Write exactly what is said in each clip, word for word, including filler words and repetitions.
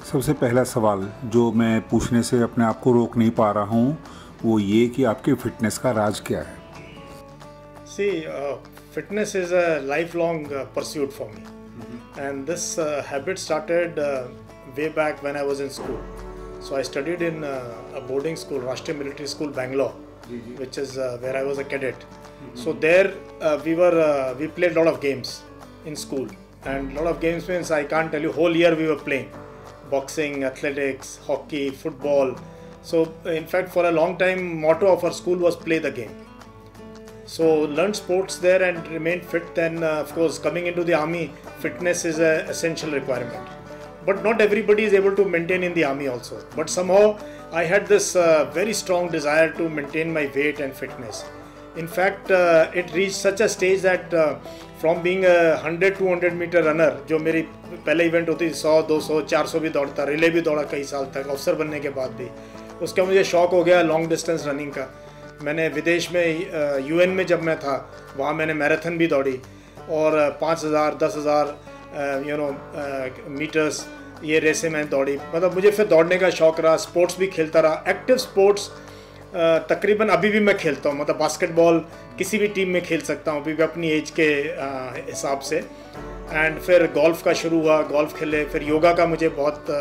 सबसे पहला सवाल जो मैं पूछने से अपने आप को रोक नहीं पा रहा हूँ वो ये कि आपके फिटनेस का राज क्या है? See, uh, fitness is a lifelong uh, pursuit for me, mm-hmm. and this uh, habit started uh, way back when I was in school. So I studied in uh, a boarding school, Rashtriya Military School, Bangalore, mm-hmm. which is uh, where I was a cadet. Mm-hmm. So there uh, we were uh, we played a lot of games in school, and a lot of games means I can't tell you whole year we were playing boxing, athletics, hockey, football. So in fact for a long time motto of our school was play the game. So learned sports there and remained fit. Then uh, of course coming into the army, fitness is an essential requirement. But not everybody is able to maintain in the army also. But somehow I had this uh, very strong desire to maintain my weight and fitness. In fact, uh, it reached such a stage that uh, from being a one hundred two hundred meter runner, जो मेरी पहले event होती थी सौ दो सौ चार सौ भी दौड़ता, रिले भी दौड़ा कई साल तक, अफसर बनने के बाद भी उसका मुझे शौक हो गया लॉन्ग डिस्टेंस रनिंग का। मैंने विदेश में यूएन में जब मैं था वहाँ मैंने मैराथन भी दौड़ी और पाँच हज़ार दस हज़ार यू नो मीटर्स ये रेसें मैं दौड़ी। मतलब मुझे फिर दौड़ने का शौक़ रहा, स्पोर्ट्स भी खेलता रहा। एक्टिव स्पोर्ट्स तकरीबन अभी भी मैं खेलता हूँ, मतलब बास्केटबॉल किसी भी टीम में खेल सकता हूँ अभी भी अपनी एज के हिसाब से। एंड फिर गोल्फ़ का शुरू हुआ, गोल्फ़ खेले। फिर योगा का मुझे बहुत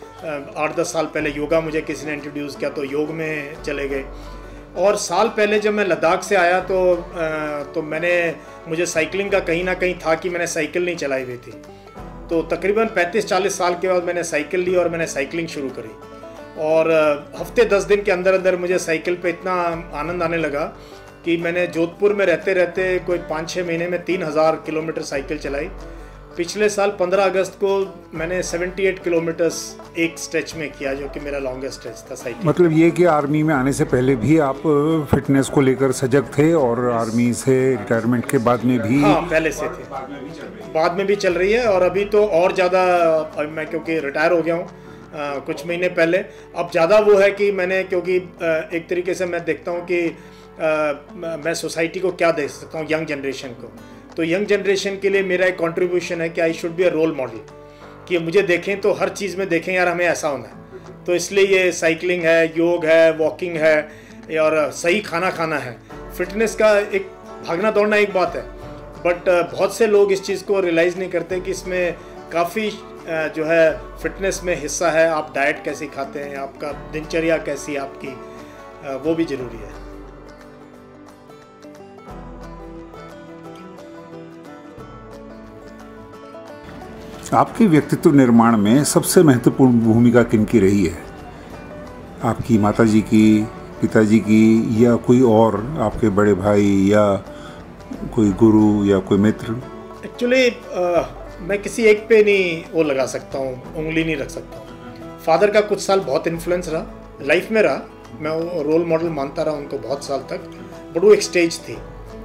आठ दस साल पहले योगा मुझे किसी ने इंट्रोड्यूस किया तो योग में चले गए। और साल पहले जब मैं लद्दाख से आया तो तो मैंने मुझे साइकिलिंग का कहीं ना कहीं था कि मैंने साइकिल नहीं चलाई हुई थी। तो तकरीबन पैंतीस चालीस साल के बाद मैंने साइकिल ली और मैंने साइकिलिंग शुरू करी। और हफ्ते दस दिन के अंदर अंदर मुझे साइकिल पे इतना आनंद आने लगा कि मैंने जोधपुर में रहते रहते कोई पाँच छः महीने में तीन हज़ार किलोमीटर साइकिल चलाई। पिछले साल पंद्रह अगस्त को मैंने अठहत्तर किलोमीटर्स एक स्ट्रेच में किया जो कि मेरा लॉन्गेस्ट स्ट्रेच था साइकिल। मतलब ये कि आर्मी में आने से पहले भी आप फिटनेस को लेकर सजग थे और आर्मी से रिटायरमेंट के बाद में भी? हाँ, पहले से थे, बाद में भी चल रही है और अभी तो और ज़्यादा। मैं क्योंकि रिटायर हो गया हूँ कुछ महीने पहले, अब ज़्यादा वो है कि मैंने क्योंकि आ, एक तरीके से मैं देखता हूँ कि आ, मैं सोसाइटी को क्या दे सकता हूँ, यंग जनरेशन को। तो यंग जनरेशन के लिए मेरा एक कंट्रीब्यूशन है कि I should be a role model, कि मुझे देखें तो हर चीज़ में देखें यार हमें ऐसा होना है। तो इसलिए ये साइकिलिंग है, योग है, वॉकिंग है और सही खाना खाना है। फिटनेस का एक भागना दौड़ना एक बात है, बट बहुत से लोग इस चीज़ को रियलाइज़ नहीं करते कि इसमें काफ़ी जो है फिटनेस में हिस्सा है। आप डाइट कैसी खाते हैं, आपका दिनचर्या कैसी आपकी, वो भी ज़रूरी है। आपके व्यक्तित्व निर्माण में सबसे महत्वपूर्ण भूमिका किनकी रही है? आपकी माताजी की, पिताजी की, या कोई और आपके बड़े भाई या कोई गुरु या कोई मित्र? एक्चुअली मैं किसी एक पे नहीं वो लगा सकता हूँ, उंगली नहीं रख सकता हूँ। फादर का कुछ साल बहुत इन्फ्लुएंस रहा, लाइफ में रहा, मैं वो रोल मॉडल मानता रहा उनको बहुत साल तक। बट वो एक स्टेज थी,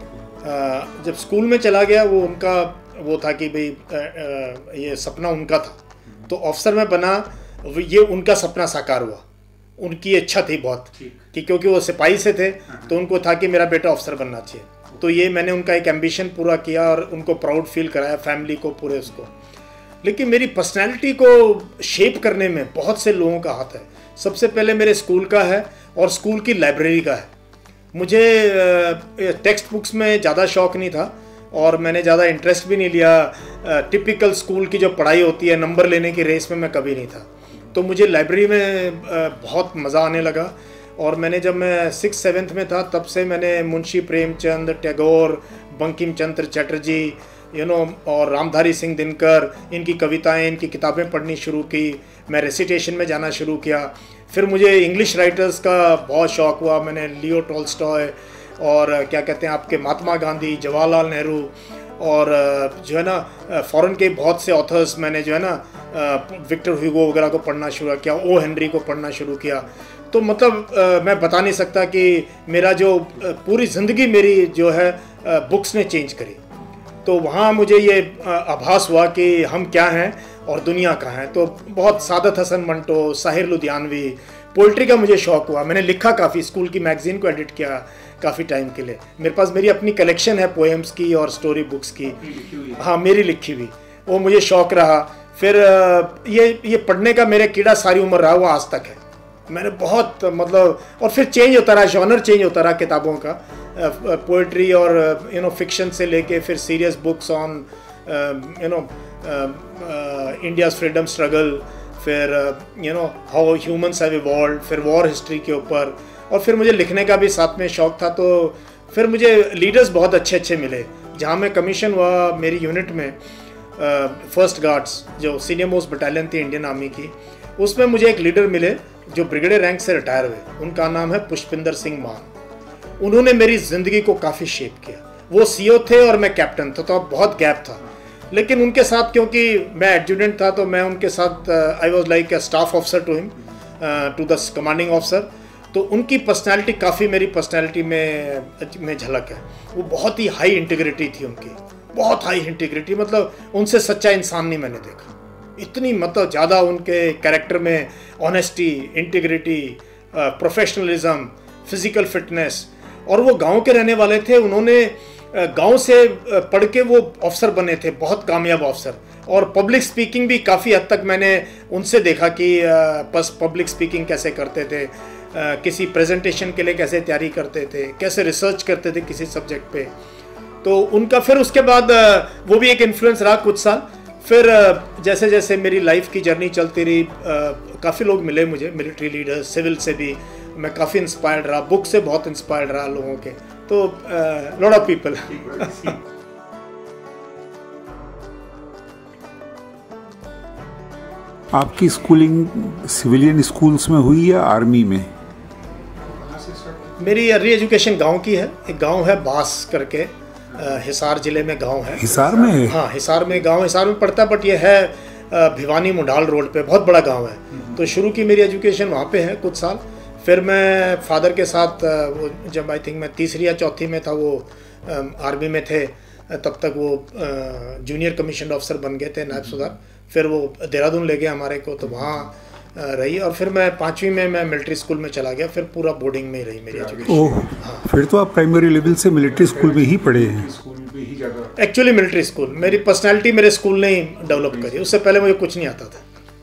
जब स्कूल में चला गया वो उनका वो था कि भाई ये सपना उनका था तो अफसर में बना, ये उनका सपना साकार हुआ। उनकी इच्छा थी बहुत कि क्योंकि वो सिपाही से थे तो उनको था कि मेरा बेटा अफसर बनना चाहिए। तो ये मैंने उनका एक एम्बिशन पूरा किया और उनको प्राउड फील कराया, फैमिली को, पूरे उसको। लेकिन मेरी पर्सनैलिटी को शेप करने में बहुत से लोगों का हाथ है। सबसे पहले मेरे स्कूल का है और स्कूल की लाइब्रेरी का है। मुझे टेक्स्ट बुक्स में ज़्यादा शौक़ नहीं था और मैंने ज़्यादा इंटरेस्ट भी नहीं लिया। टिपिकल स्कूल की जो पढ़ाई होती है नंबर लेने की रेस में मैं कभी नहीं था। तो मुझे लाइब्रेरी में बहुत मज़ा आने लगा और मैंने जब मैं सिक्स सेवन्थ में था तब से मैंने मुंशी प्रेमचंद, टैगोर, बंकिम चंद्र चटर्जी, यू नो और रामधारी सिंह दिनकर, इनकी कविताएं, इनकी किताबें पढ़नी शुरू की। मैं रेसिटेशन में जाना शुरू किया। फिर मुझे इंग्लिश राइटर्स का बहुत शौक़ हुआ। मैंने लियो टॉल्स्टॉय और क्या कहते हैं आपके महात्मा गांधी, जवाहरलाल नेहरू और जो है ना फॉरेन के बहुत से ऑथर्स मैंने जो है ना विक्टर ह्यूगो वगैरह को पढ़ना शुरू किया, ओ हेनरी को पढ़ना शुरू किया। तो मतलब मैं बता नहीं सकता कि मेरा जो पूरी ज़िंदगी मेरी जो है बुक्स ने चेंज करी। तो वहाँ मुझे ये आभास हुआ कि हम क्या हैं और दुनिया कहाँ है। तो बहुत सादत हसन मंटो, साहिर लुधियानवी, पोइट्री का मुझे शौक़ हुआ। मैंने लिखा काफ़ी, स्कूल की मैगज़ीन को एडिट किया काफ़ी टाइम के लिए। मेरे पास मेरी अपनी कलेक्शन है पोएम्स की और स्टोरी बुक्स की, हाँ मेरी लिखी हुई, वो मुझे शौक़ रहा। फिर ये ये पढ़ने का मेरे कीड़ा सारी उम्र रहा, वो आज तक है। मैंने बहुत मतलब, और फिर चेंज होता रहा, जॉनर चेंज होता रहा किताबों का, पोइट्री और यू नो फिक्शन से लेके फिर serious books on you know India's freedom struggle, फिर you know how humans have evolved, फिर वॉर हिस्ट्री के ऊपर, और फिर मुझे लिखने का भी साथ में शौक था। तो फिर मुझे लीडर्स बहुत अच्छे अच्छे मिले। जहाँ मैं कमीशन हुआ मेरी यूनिट में, फर्स्ट गार्ड्स जो सीनियर मोस्ट बटालियन थी इंडियन आर्मी की, उसमें मुझे एक लीडर मिले जो ब्रिगेडियर रैंक से रिटायर हुए। उनका नाम है पुष्पिंदर सिंह मान। उन्होंने मेरी ज़िंदगी को काफ़ी शेप किया। वो सीओ थे और मैं कैप्टन था, तो अब बहुत गैप था। लेकिन उनके साथ, क्योंकि मैं एडजुटेंट था, तो मैं उनके साथ I was like a staff officer to him, to the commanding officer. तो उनकी पर्सनैलिटी काफ़ी मेरी पर्सनैलिटी में में झलक है। वो बहुत ही हाई इंटीग्रिटी थी उनकी, बहुत हाई इंटीग्रिटी, मतलब उनसे सच्चा इंसान नहीं मैंने देखा। इतनी मतलब ज़्यादा उनके कैरेक्टर में honesty, integrity, professionalism, physical fitness. और वो गांव के रहने वाले थे। उन्होंने गांव से पढ़ के वो ऑफिसर बने थे, बहुत कामयाब ऑफिसर। और पब्लिक स्पीकिंग भी काफ़ी हद तक मैंने उनसे देखा कि बस पब्लिक स्पीकिंग कैसे करते थे, किसी प्रेजेंटेशन के लिए कैसे तैयारी करते थे, कैसे रिसर्च करते थे किसी सब्जेक्ट पे। तो उनका फिर उसके बाद वो भी एक इन्फ्लुएंस रहा कुछ साल। फिर जैसे जैसे मेरी लाइफ की जर्नी चलती रही, काफ़ी लोग मिले मुझे, मिलिट्री लीडर, सिविल से भी मैं काफ़ी इंस्पायर्ड रहा, बुक से बहुत इंस्पायर्ड रहा लोगों के। तो लॉट ऑफ पीपल। आपकी स्कूलिंग सिविलियन स्कूल्स में हुई या आर्मी में? मेरी अर्ली एजुकेशन गांव की है। एक गांव है बास करके, हिसार जिले में गांव है। हिसार में है? हाँ, हिसार में गांव, हिसार में पड़ता है, बट ये है भिवानी मुंडाल रोड पे, बहुत बड़ा गांव है। तो शुरू की मेरी एजुकेशन वहाँ पे है कुछ साल। फिर मैं फादर के साथ, वो जब आई थिंक मैं तीसरी या चौथी में था, वो आर्मी में थे, तब तक वो जूनियर कमीशन ऑफिसर बन गए थे, नायब सुधार। फिर वो देहरादून ले गए हमारे को, तो वहाँ रही। और फिर मैं पाँचवीं में मैं मिलिट्री स्कूल में चला गया। फिर पूरा बोर्डिंग में ही रही मेरी एजुकेशन। ओह, हाँ। फिर तो आप प्राइमरी लेवल से मिलिट्री स्कूल में ही पढ़े हैं? एक्चुअली मिलिट्री स्कूल, मेरी पर्सनालिटी मेरे स्कूल ने ही डेवलप करी, उससे पहले मुझे कुछ नहीं आता था।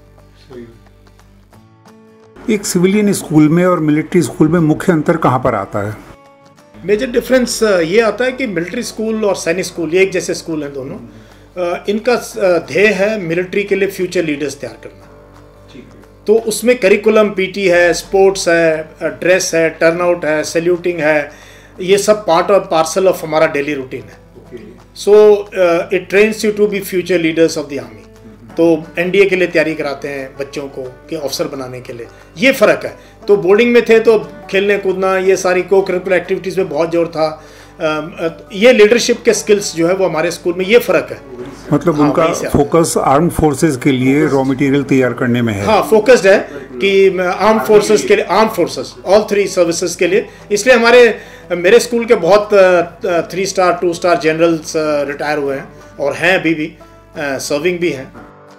एक सिविलियन स्कूल में और मिलिट्री स्कूल में मुख्य अंतर कहाँ पर आता है? मेजर डिफरेंस ये आता है कि मिलिट्री स्कूल और सैनिक स्कूल ये एक जैसे स्कूल हैं दोनों। इनका ध्येय है मिलिट्री के लिए फ्यूचर लीडर्स तैयार करना। तो उसमें करिकुलम, पीटी है, स्पोर्ट्स है, ड्रेस है, टर्नआउट है, सैल्यूटिंग है, ये सब पार्ट और पार्सल ऑफ हमारा डेली रूटीन है। So it trains you to be future leaders of the army. तो एनडीए के लिए तैयारी कराते हैं बच्चों को कि ऑफिसर बनाने के लिए, ये फ़र्क है। तो बोर्डिंग में थे तो खेलने कूदना, ये सारी को करिकुलर एक्टिविटीज़ में बहुत जोर था। ये लीडरशिप के स्किल्स जो है वो हमारे स्कूल में, ये फ़र्क है। मतलब हाँ, उनका फोकस आर्म फोर्सेस के लिए रॉ मटेरियल तैयार करने में है। हाँ, फोकस्ड है कि आर्म फोर्सेस के लिए, arm forces all three services के लिए। इसलिए हमारे मेरे स्कूल के बहुत three star two star generals retire हुए हैं और हैं अभी भी, सर्विंग भी हैं।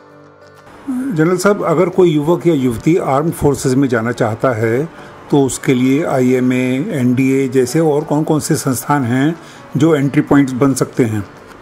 जनरल साहब, अगर कोई युवक या युवती आर्म फोर्सेस में जाना चाहता है तो उसके लिए आईएमए, एनडीए जैसे और कौन कौन से संस्थान हैं जो एंट्री पॉइंट्स बन सकते हैं?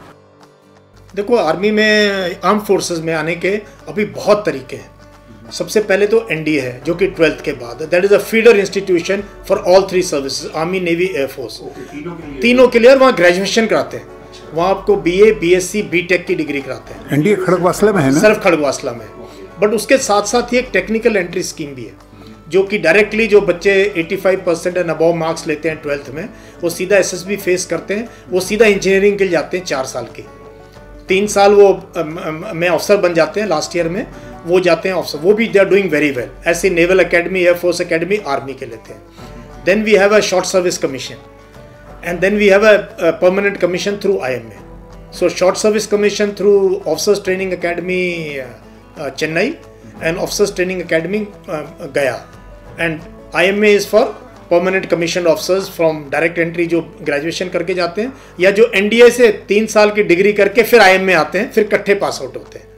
देखो, आर्मी में, आर्म फोर्सेस में आने के अभी बहुत तरीके हैं। सबसे पहले तो एनडीए है जो कि ट्वेल्थ के बाद, that is a feeder institution for all three services, army, navy, air force, तीनों के लिए। और वहाँ ग्रेजुएशन कराते हैं, वहाँ आपको बीए, बीएससी, बीटेक की डिग्री कराते हैं। एनडीए खड़गवासला में है ना? सिर्फ खड़गवासला में। बट उसके साथ साथ ही एक टेक्निकल एंट्री स्कीम भी है, जो कि डायरेक्टली जो बच्चे पचासी परसेंट एंड अबव मार्क्स लेते हैं ट्वेल्थ में, वो सीधा एसएसबी फेस करते हैं, वो सीधा इंजीनियरिंग के लिए जाते हैं। चार साल की, तीन साल वो में अफसर बन जाते हैं, लास्ट ईयर में वो जाते हैं अफसर, वो भी they are doing very well. ऐसे naval academy, air force academy, army के लेते हैं। Then we have a short service commission and then we have a permanent commission through IMA. So short service commission through officers training academy Chennai and Officers Training Academy uh, Gaya, and I M A is for permanent commissioned officers from direct entry जो graduation करके जाते हैं या जो NDA से तीन साल की डिग्री करके फिर आई एम ए आते हैं, फिर इकट्ठे पास आउट होते हैं।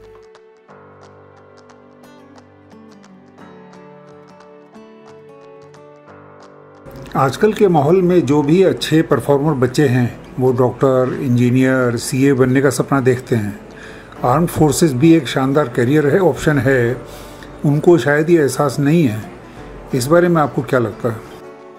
आजकल के माहौल में जो भी अच्छे परफॉर्मर बच्चे हैं वो डॉक्टर, इंजीनियर, सीए बनने का सपना देखते हैं। आर्म फोर्सेस भी एक शानदार करियर है, ऑप्शन है, उनको शायद ये एहसास नहीं है। इस बारे में आपको क्या लगता है?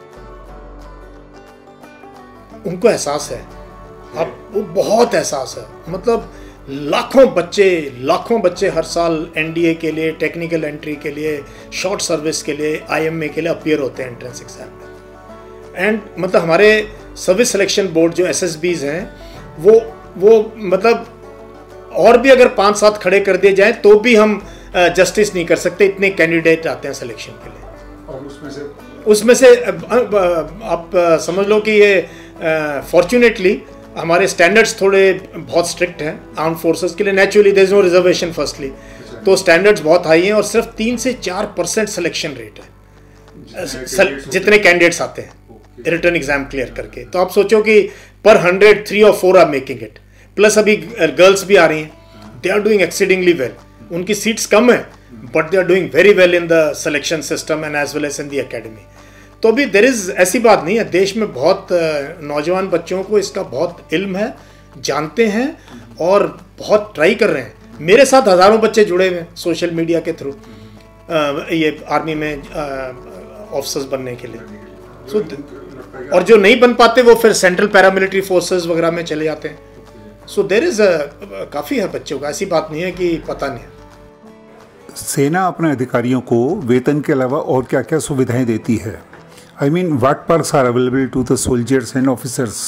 उनको एहसास है, अब वो बहुत एहसास है। मतलब लाखों बच्चे लाखों बच्चे हर साल एनडीए के लिए, टेक्निकल एंट्री के लिए, शॉर्ट सर्विस के लिए, आईएमए के लिए अपीयर होते हैं एंट्रेंस एग्जाम में। एंड मतलब हमारे सर्विस सिलेक्शन बोर्ड जो एसएसबीज हैं, वो वो मतलब और भी अगर पाँच सात खड़े कर दिए जाए तो भी हम जस्टिस नहीं कर सकते, इतने कैंडिडेट आते हैं सिलेक्शन के लिए। और उसमें से उसमें से आप समझ लो कि ये फॉर्चुनेटली हमारे स्टैंडर्ड्स थोड़े बहुत स्ट्रिक्ट हैं आर्म फोर्सेस के लिए। Naturally there is no reservation firstly, तो स्टैंडर्ड्स बहुत हाई हैं और सिर्फ तीन से चार परसेंट सिलेक्शन रेट है जितने कैंडिडेट्स आते हैं रिटर्न एग्जाम क्लियर करके। तो आप सोचो कि पर हंड्रेड थ्री और four are making it. Plus अभी गर्ल्स भी आ रही हैं, they are doing exceedingly well. उनकी सीट्स कम है but they are doing very well in the selection system and as well as in the academy. तो अभी देर इज़ ऐसी बात नहीं है, देश में बहुत नौजवान बच्चों को इसका बहुत इल्म है, जानते हैं और बहुत ट्राई कर रहे हैं। मेरे साथ हज़ारों बच्चे जुड़े हुए हैं सोशल मीडिया के थ्रू ये आर्मी में ऑफिसर्स बनने के लिए। सो so, और जो नहीं बन पाते वो फिर सेंट्रल पैरामिलिट्री फोर्सेस वगैरह में चले जाते हैं। सो देर इज़ काफ़ी है बच्चों का, ऐसी बात नहीं है कि पता नहीं है। सेना अपने अधिकारियों को वेतन के अलावा और क्या क्या सुविधाएं देती है? I mean, what perks are available to the soldiers and officers?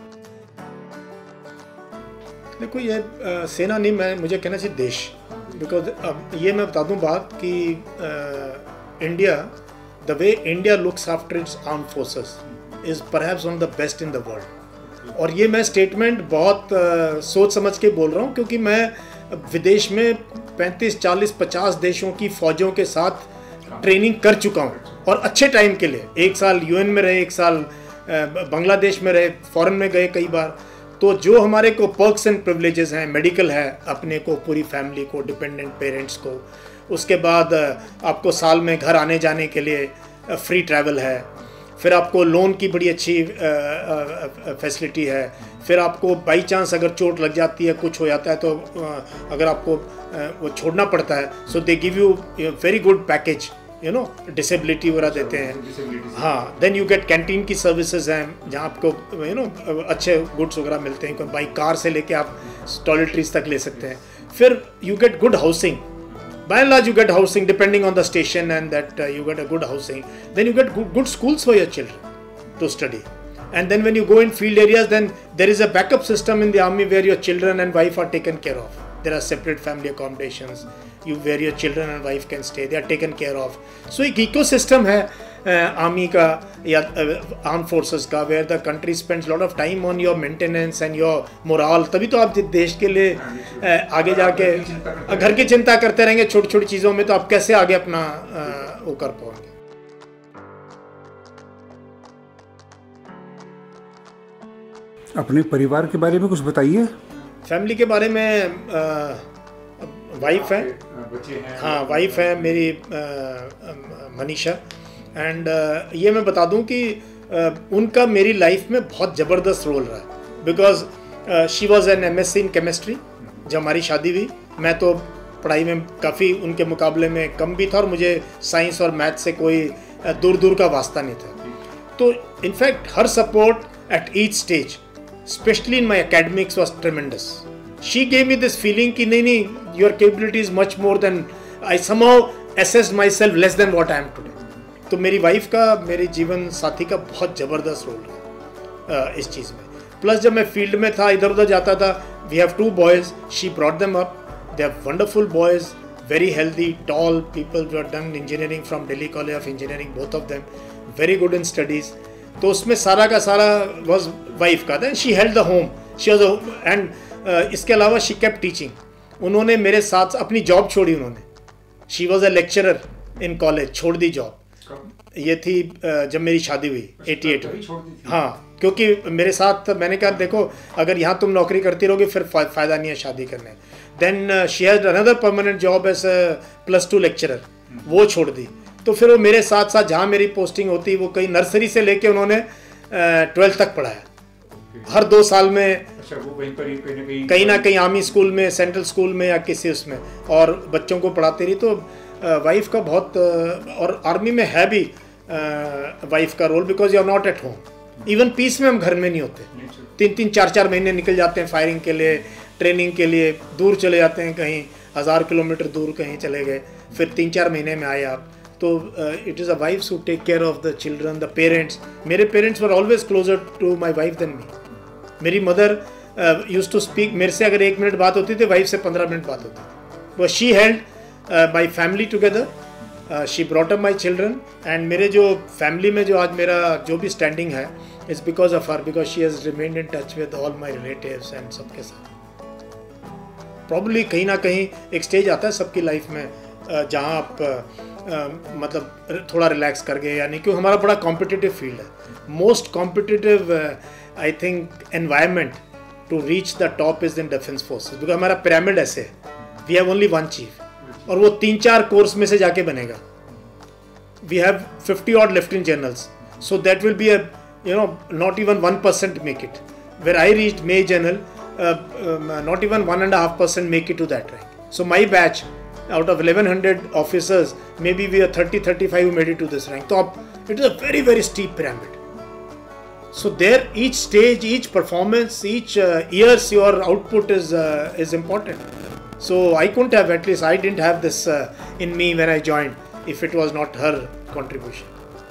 देखो ये आ, सेना नहीं, मैं मुझे कहना चाहिए देश। बिकॉज अब ये मैं बता दूं बात कि India, the way India looks after its arm forces is perhaps one of the best in the world. और ये मैं स्टेटमेंट बहुत आ, सोच समझ के बोल रहा हूँ, क्योंकि मैं विदेश में पैंतीस चालीस पचास देशों की फौजों के साथ ट्रेनिंग कर चुका हूँ और अच्छे टाइम के लिए। एक साल यूएन में रहे, एक साल बांग्लादेश में रहे, फॉरेन में गए कई बार। तो जो हमारे को पर्क्स एंड प्रिविलेजेस हैं, मेडिकल है अपने को, पूरी फैमिली को, डिपेंडेंट पेरेंट्स को, उसके बाद आपको साल में घर आने जाने के लिए फ्री ट्रैवल है, फिर आपको लोन की बड़ी अच्छी फैसिलिटी है, फिर आपको बाई चांस अगर चोट लग जाती है, कुछ हो जाता है तो अगर आपको वो छोड़ना पड़ता है, so they give you very good package, you know, disability वगैरह देते हैं। हाँ, देन यू गेट कैंटीन की सर्विसेज हैं जहाँ आपको यू नो अच्छे गुड्स वगैरह मिलते हैं, बाई कार से लेके आप टॉयलेटरीज तक ले सकते हैं। फिर you get good housing, by and large you get housing depending on the station, and that uh, you get a good housing. Then you get good, good schools for your children to study. And then when you go in field areas, then there is a backup system in the army where your children and wife are taken care of. There are separate family accommodations you where your children and wife can stay, they are taken care of. So एक ecosystem है army का या arm forces का, where the country spends lot of time on your maintenance and your morale. तभी तो आप देश के लिए आगे जाके घर की चिंता करते रहेंगे छोटी छोटी चीज़ों में, तो आप कैसे आगे अपना वो कर पाओगे। अपने परिवार के बारे में कुछ बताइए। फैमिली के बारे में वाइफ है, हाँ वाइफ है मेरी मनीषा। एंड uh, ये मैं बता दूं कि uh, उनका मेरी लाइफ में बहुत ज़बरदस्त रोल रहा है। Because she was an M S C in chemistry जब हमारी शादी हुई। मैं तो पढ़ाई में काफ़ी उनके मुकाबले में कम भी था और मुझे साइंस और मैथ से कोई uh, दूर दूर का वास्ता नहीं था। तो in fact her support at each stage, specially in my academics, was tremendous. She gave me this feeling कि नहीं नहीं, your capability is much more than I somehow assessed myself less than what I am today. तो मेरी wife का, मेरे जीवन साथी का बहुत ज़बरदस्त रोल रहा इस चीज़ में। प्लस जब मैं फील्ड में था, इधर उधर जाता था, we have two boys, she brought them up, they are wonderful boys, very healthy, tall people, जो are done engineering from Delhi college of engineering, both of them very good in studies. तो उसमें सारा का सारा वॉज वाइफ का। Then she held the home, she was and इसके अलावा she kept teaching. उन्होंने मेरे साथ अपनी जॉब छोड़ी, उन्होंने, she was a lecturer in college, छोड़ दी जॉब। ये थी जब मेरी शादी हुई अठासी में। हाँ, क्योंकि मेरे साथ मैंने कहा देखो अगर यहाँ तुम नौकरी करती रहोगे फिर फ़ायदा नहीं है शादी करने। Then she has another permanent job as plus two lecturer, वो छोड़ दी। तो फिर वो मेरे साथ साथ जहाँ मेरी पोस्टिंग होती वो कई नर्सरी से लेके उन्होंने ट्वेल्थ तक पढ़ाया। हर दो साल में अच्छा, वो वहीं पर ही कहीं ना कहीं कहीं ना कहीं आर्मी स्कूल में, सेंट्रल स्कूल में या किसी उसमें, और बच्चों को पढ़ाती रही। तो वाइफ का बहुत, और आर्मी में है भी वाइफ का role, because you are not at home. Even peace में हम घर में नहीं होते, तीन तीन चार चार महीने निकल जाते हैं फायरिंग के लिए, ट्रेनिंग के लिए, दूर चले जाते हैं, कहीं हज़ार किलोमीटर दूर कहीं चले गए, फिर तीन चार महीने में आए आप। तो it is a wife's who take care of the children, the parents. मेरे parents were always closer to my wife than me. मेरी मदर यूज टू स्पीक, मेरे से अगर एक मिनट बात होती थी, वाइफ से पंद्रह मिनट बात होती थी। वो she held my family together, she brought up my children, and मेरे जो फैमिली में जो आज मेरा जो भी स्टैंडिंग है, it's because of her, because she has remained in touch with all my relatives and सबके साथ। प्रॉब्ली कहीं ना कहीं एक स्टेज आता है सबकी लाइफ में जहाँ आप uh, मतलब थोड़ा रिलैक्स कर गए, यानी कि हमारा बड़ा कॉम्पिटिटिव फील्ड है। Most competitive I think environment to reach the top is in defence forces, because हमारा पिरामिड ऐसे है, we have only one chief, और वो तीन चार कोर्स में से जाके बनेगा। We have fifty odd lieutenant generals, so that will be a you know not even one percent make it. Where I reach मे general, not even one and half percent make it to that rank. So my batch out of eleven hundred officers, maybe we are thirty thirty-five who made it to this rank. So it is a very very steep pyramid. So there, each stage, each performance, each uh, years your output is uh, is important. So I couldn't have, at least I didn't have this uh, in me when I joined, if it was not her contribution.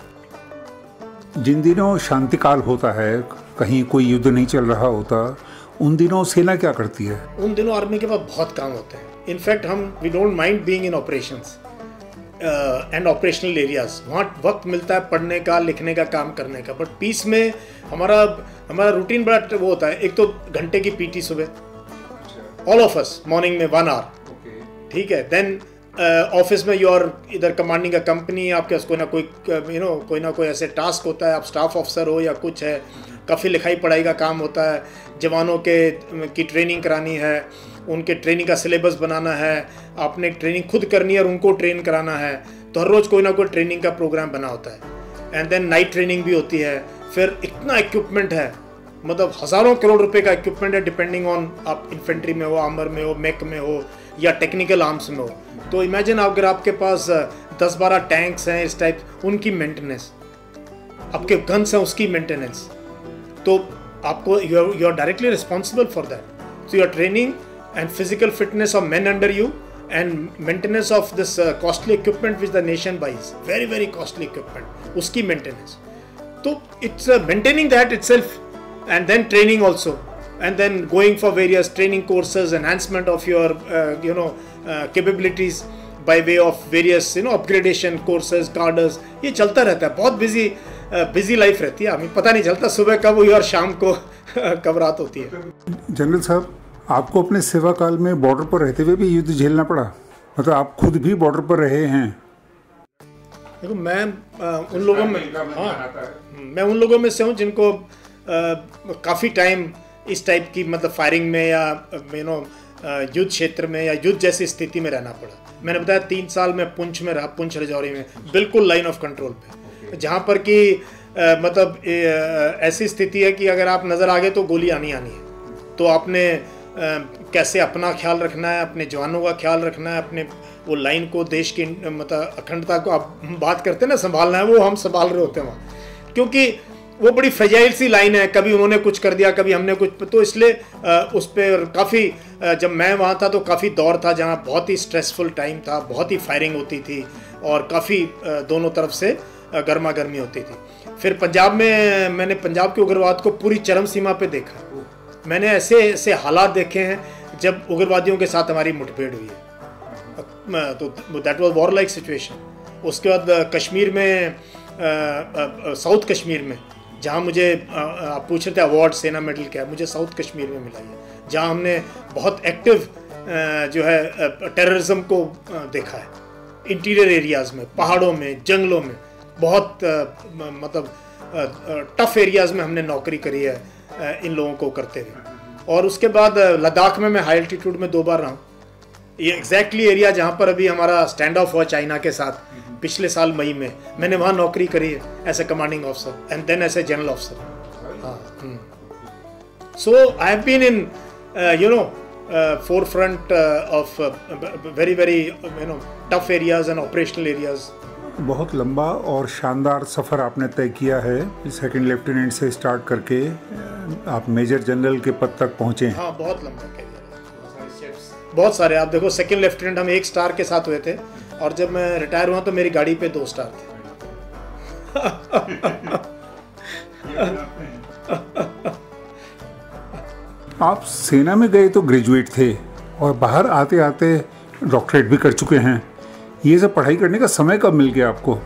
जिन दिनों शांतिकाल होता है, कहीं कोई युद्ध नहीं चल रहा होता, उन दिनों सेना क्या करती है? उन दिनों आर्मी के पास बहुत काम होते हैं। इनफैक्ट हम we don't mind being in operations and operational areas. वहाँ वक्त मिलता है पढ़ने का, लिखने का, काम करने का। बट पीस में हमारा हमारा रूटीन बड़ा वो होता है। एक तो घंटे की पीटी सुबह, ऑल ऑफ अस मॉर्निंग में वन आवर, ठीक है। देन ऑफिस में यू आर इधर कमांडिंग अ कंपनी, आपके पास कोई ना कोई यू नो कोई ना कोई ऐसे टास्क होता है, आप स्टाफ ऑफिसर हो या कुछ है, काफ़ी लिखाई पढ़ाई का काम होता है, जवानों के की ट्रेनिंग करानी है, उनके ट्रेनिंग का सिलेबस बनाना है, आपने ट्रेनिंग खुद करनी है और उनको ट्रेन कराना है। तो हर रोज़ कोई ना कोई ट्रेनिंग का प्रोग्राम बना होता है। एंड देन नाइट ट्रेनिंग भी होती है। फिर इतना इक्विपमेंट है, मतलब हज़ारों करोड़ रुपए का इक्विपमेंट है, डिपेंडिंग ऑन आप इन्फेंट्री में हो, आर्मर में हो, मेक में हो या टेक्निकल आर्म्स में हो। तो इमेजिन अगर आपके पास दस बारह टैंक्स हैं इस टाइप, उनकी मेंटेनेंस, आपके गन्स हैं उसकी मेंटेनेंस, तो आपको you are you are directly responsible for that. So your training and physical fitness of men under you and maintenance of this uh, costly equipment which the nation buys, very very costly equipment, uski maintenance. So it's uh, maintaining that itself, and then training also, and then going for various training courses, enhancement of your uh, you know uh, capabilities by way of various you know upgradation courses, cadres. ये चलता रहता है, बहुत busy busy life रहती है, हमें पता नहीं चलता सुबह कब हुई और शाम को कब रात होती है। जनरल साहब, आपको अपने सेवा काल में बॉर्डर पर रहते हुए भी युद्ध झेलना पड़ा, मतलब आप खुद भी बॉर्डर पर रहे हैं? देखो मैं आ, उन लोगों में हाँ मैं उन लोगों में से हूँ जिनको काफ़ी टाइम इस टाइप की मतलब फायरिंग में या यू नो युद्ध क्षेत्र में या युद्ध जैसी स्थिति में रहना पड़ा। मैंने बताया तीन साल में पुंछ में रहा, पुंछ राजौरी में, बिल्कुल लाइन ऑफ कंट्रोल पे, जहाँ पर कि मतलब ऐसी स्थिति है कि अगर आप नज़र आ गए तो गोली आनी आनी है। तो आपने Uh, कैसे अपना ख्याल रखना है, अपने जवानों का ख्याल रखना है, अपने वो लाइन को, देश की मतलब अखंडता को आप बात करते हैं ना संभालना है, वो हम संभाल रहे होते हैं वहाँ, क्योंकि वो बड़ी फ्रेजाइल सी लाइन है। कभी उन्होंने कुछ कर दिया, कभी हमने कुछ, तो इसलिए उस पर काफ़ी, जब मैं वहाँ था तो काफ़ी दौर था जहाँ बहुत ही स्ट्रेसफुल टाइम था, बहुत ही फायरिंग होती थी और काफ़ी दोनों तरफ से गर्मा गर्मी होती थी। फिर पंजाब में मैंने पंजाब के उग्रवाद को पूरी चरम सीमा पे देखा। मैंने ऐसे ऐसे हालात देखे हैं जब उग्रवादियों के साथ हमारी मुठभेड़ हुई है, तो that was war like situation. उसके बाद कश्मीर में, साउथ कश्मीर में, जहाँ मुझे आप पूछ रहे थे अवार्ड सेना मेडल क्या है, मुझे साउथ कश्मीर में मिला है, जहाँ हमने बहुत एक्टिव जो है टेररिज्म को देखा है, इंटीरियर एरियाज़ में, पहाड़ों में, जंगलों में, बहुत मतलब टफ एरियाज़ में हमने नौकरी करी है इन लोगों को करते हुए। और उसके बाद लद्दाख में मैं हाई एल्टीट्यूड में दो बार रहा हूँ। ये एग्जैक्टली एरिया जहाँ पर अभी हमारा स्टैंड ऑफ हुआ चाइना के साथ पिछले साल मई में, मैंने वहाँ नौकरी करी है as a commanding officer and then as a general officer. हाँ, So I have been in, uh, you know, uh, forefront uh, of uh, very very you know tough areas and operational areas. बहुत लंबा और शानदार सफ़र आपने तय किया है। Second lieutenant से स्टार्ट करके आप मेजर जनरल के पद तक पहुँचे हैं। हाँ, बहुत लंबा कैरियर है, बहुत सारे। आप देखो, सेकंड लेफ्टिनेंट हम एक स्टार के साथ हुए थे, और जब मैं रिटायर हुआ तो मेरी गाड़ी पे दो स्टार थे। आप सेना में गए तो ग्रेजुएट थे, और बाहर आते आते डॉक्टरेट भी कर चुके हैं। ये सब पढ़ाई करने का समय कब मिल गया आपको?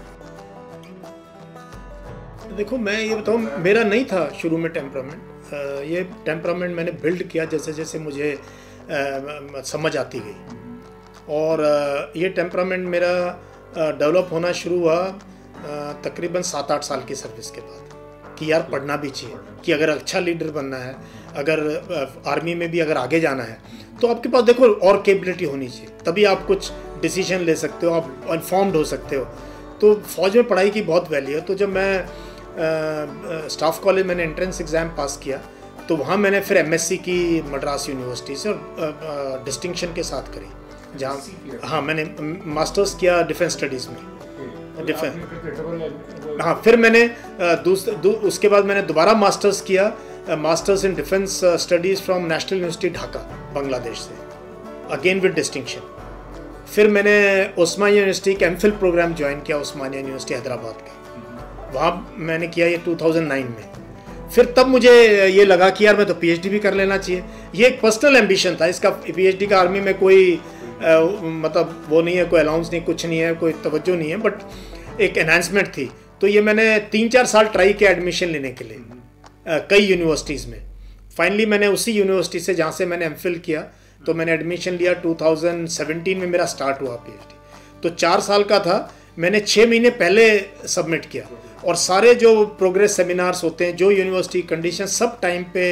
देखो, मैं ये बताऊँ, मेरा नहीं था शुरू में टेम्परामेंट। ये टेम्परामेंट मैंने बिल्ड किया जैसे जैसे मुझे आ, समझ आती गई। और आ, ये टेम्परामेंट मेरा डेवलप होना शुरू हुआ तकरीबन सात आठ साल की सर्विस के बाद, कि यार पढ़ना भी चाहिए, कि अगर अच्छा लीडर बनना है, अगर आर्मी में भी अगर आगे जाना है, तो आपके पास देखो और कैपेबिलिटी होनी चाहिए, तभी आप कुछ डिसीजन ले सकते हो, आप इन्फॉर्म्ड हो सकते हो। तो फौज में पढ़ाई की बहुत वैल्यू है। तो जब मैं स्टाफ कॉलेज मैंने एंट्रेंस एग्ज़ाम पास किया, तो वहाँ मैंने फिर एमएससी की मद्रास यूनिवर्सिटी से, और डिस्टिंक्शन के साथ करी। जहाँ हाँ, मैंने मास्टर्स किया डिफेंस स्टडीज़ में, डिफेंस। हाँ, फिर मैंने दूसरे दू, उसके बाद मैंने दोबारा मास्टर्स किया, masters in defence studies from national university Dhaka, Bangladesh से, अगेन विद डिस्टिंक्शन। फिर मैंने ओस्मानिया यूनिवर्सिटी का एमफिल प्रोग्राम ज्वाइन किया, ओस्मानिया यूनिवर्सिटी हैदराबाद का। वहाँ मैंने किया ये दो हज़ार नौ में। फिर तब मुझे ये लगा कि यार मैं तो पीएचडी भी कर लेना चाहिए। ये एक पर्सनल एम्बिशन था। इसका पीएचडी का आर्मी में कोई आ, मतलब वो नहीं है, कोई अलाउंस नहीं, कुछ नहीं है, कोई तवज्जो नहीं है, बट एक एनहांसमेंट थी। तो ये मैंने तीन चार साल ट्राई किया एडमिशन लेने के लिए आ, कई यूनिवर्सिटीज़ में। फाइनली मैंने उसी यूनिवर्सिटी से जहाँ से मैंने एमफिल किया, तो मैंने एडमिशन लिया दो हज़ार सत्रह में, मेरा स्टार्ट हुआ पीएचडी। तो चार साल का था, मैंने छः महीने पहले सबमिट किया, और सारे जो प्रोग्रेस सेमिनार्स होते हैं, जो यूनिवर्सिटी कंडीशन, सब टाइम पे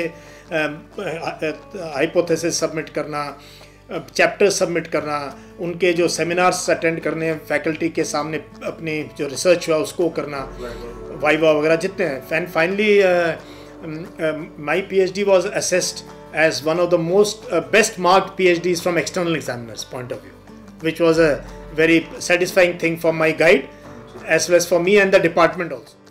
हाइपोथेसिस सबमिट करना, चैप्टर सबमिट करना, उनके जो सेमिनार्स अटेंड करने, फैकल्टी के सामने अपनी जो रिसर्च हुआ उसको करना, वाइवा वगैरह जितने हैं। And finally my PhD was assessed as one of the most uh, best marked PhDs from external examiners point of view, which was a very satisfying thing for my guide as well as for me and the department also.